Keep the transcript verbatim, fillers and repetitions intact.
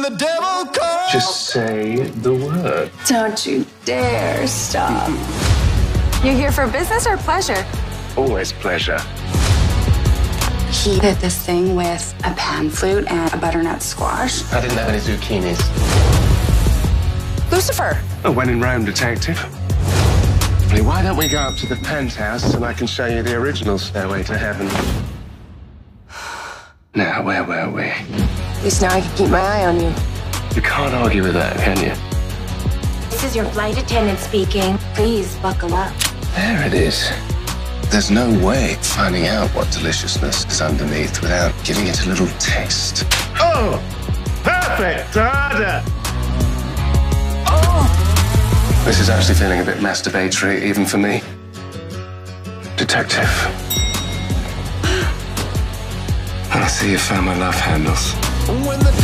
the devil comes. Just say the word. Don't you dare stop. You're here for business or pleasure? Always pleasure. He did this thing with a pan flute and a butternut squash. I didn't have any zucchinis. Lucifer. A when in Rome detective. Hey, why don't we go up to the penthouse and I can show you the original Stairway to Heaven? Now, where were we? At least now I can keep my eye on you. You can't argue with that, can you? This is your flight attendant speaking. Please buckle up. There it is. There's no way of finding out what deliciousness is underneath without giving it a little taste. Oh! Perfect! Harder! This is actually feeling a bit masturbatory, even for me. Detective. I see you found my love handles. When the